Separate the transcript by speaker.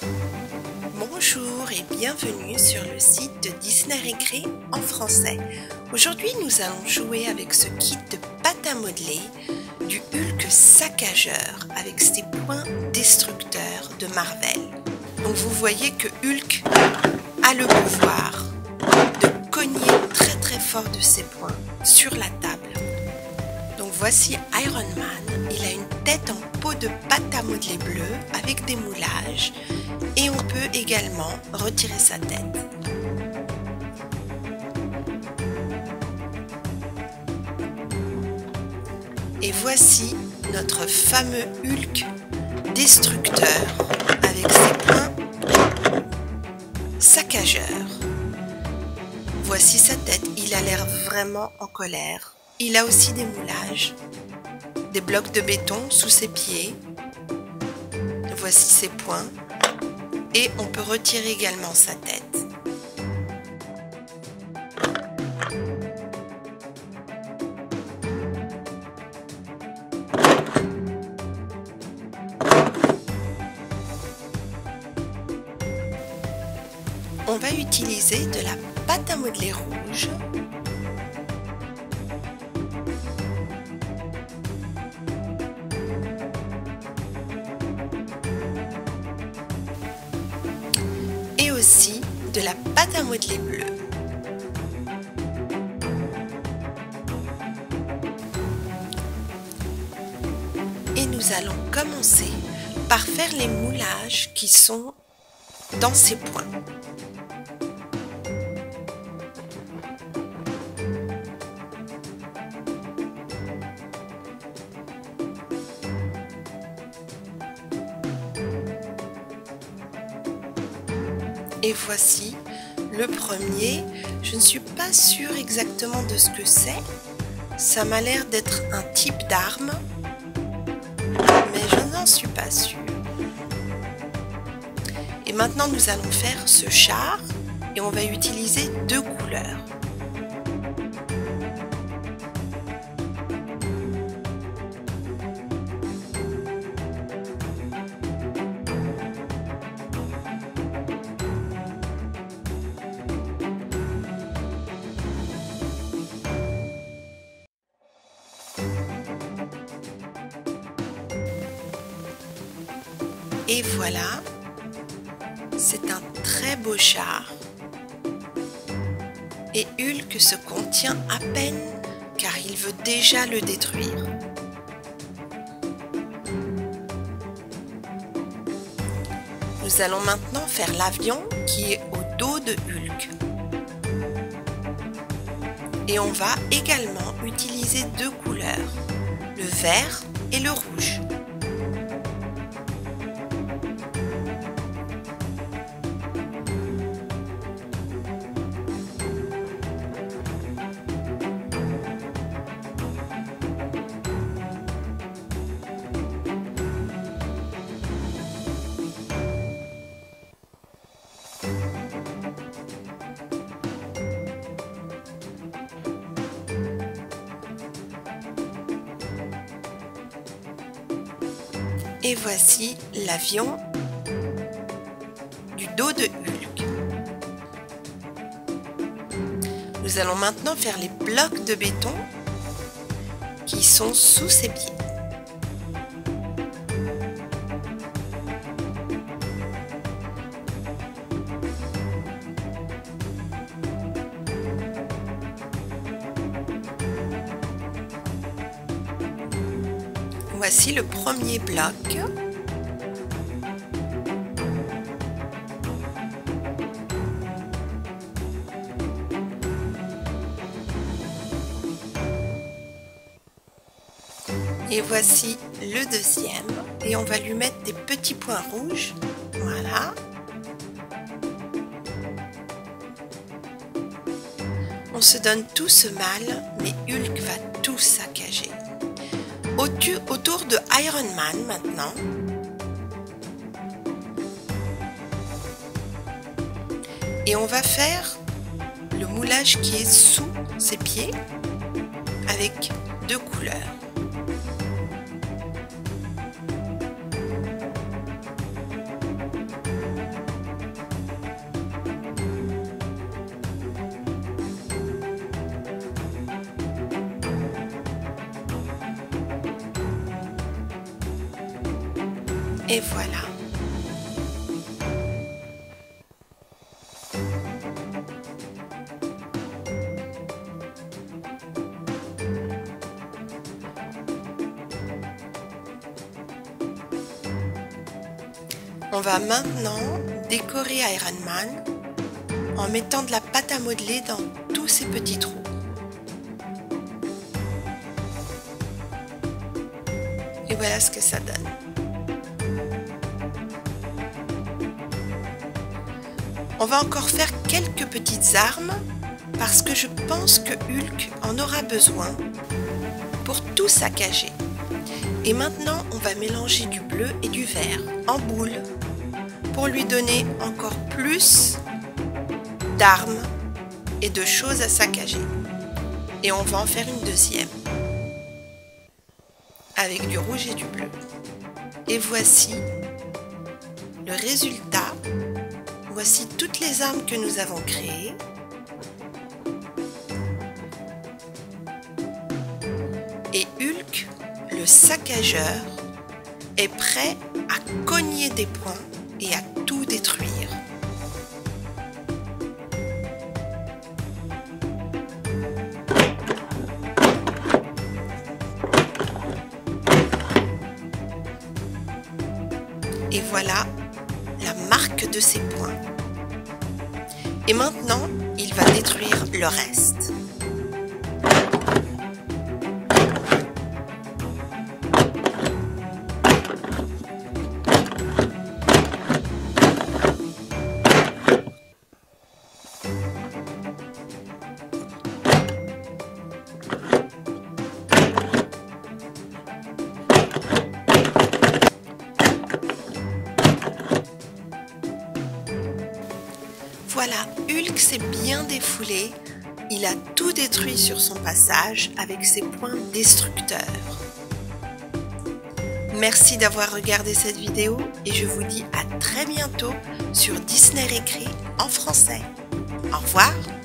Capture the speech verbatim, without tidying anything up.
Speaker 1: Bonjour et bienvenue sur le site de Disney Récré en français. Aujourd'hui, nous allons jouer avec ce kit de pâte à modeler du Hulk saccageur avec ses poings destructeurs de Marvel. Donc vous voyez que Hulk a le pouvoir de cogner très très fort de ses poings sur la table. Donc voici Iron Man, il a une tête en peau de pâte à modeler bleue avec des moulages et on peut également retirer sa tête. Et voici notre fameux Hulk destructeur avec ses poings saccageurs. Voici sa tête, il a l'air vraiment en colère. Il a aussi des moulages, des blocs de béton sous ses pieds. Voici ses poings et on peut retirer également sa tête. On va utiliser de la pâte à modeler rouge. Et aussi de la pâte à modeler bleue. Et nous allons commencer par faire les moulages qui sont dans ces points. Et voici le premier. Je ne suis pas sûre exactement de ce que c'est. Ça m'a l'air d'être un type d'arme, mais je n'en suis pas sûre. Et maintenant nous allons faire ce char et on va utiliser deux couleurs. Et voilà, c'est un très beau char. Et Hulk se contient à peine car il veut déjà le détruire. Nous allons maintenant faire l'avion qui est au dos de Hulk. Et on va également utiliser deux couleurs, le vert et le rouge. Et voici l'avion du dos de Hulk. Nous allons maintenant faire les blocs de béton qui sont sous ses pieds. Voici le premier bloc. Et voici le deuxième. Et on va lui mettre des petits points rouges. Voilà. On se donne tout ce mal, mais Hulk va tout saccager. Autour de Iron Man maintenant. Et on va faire le moulage qui est sous ses pieds avec deux couleurs. Et voilà. On va maintenant décorer Iron Man en mettant de la pâte à modeler dans tous ces petits trous. Et voilà ce que ça donne. On va encore faire quelques petites armes parce que je pense que Hulk en aura besoin pour tout saccager. Et maintenant, on va mélanger du bleu et du vert en boule pour lui donner encore plus d'armes et de choses à saccager. Et on va en faire une deuxième avec du rouge et du bleu. Et voici le résultat. Voici toutes les armes que nous avons créées. Et Hulk, le saccageur, est prêt à cogner des points et à tout détruire. Et voilà la marque de ses points. Et maintenant, il va détruire le reste. Voilà, Hulk s'est bien défoulé, il a tout détruit sur son passage avec ses points destructeurs. Merci d'avoir regardé cette vidéo et je vous dis à très bientôt sur Disney Récré en français. Au revoir!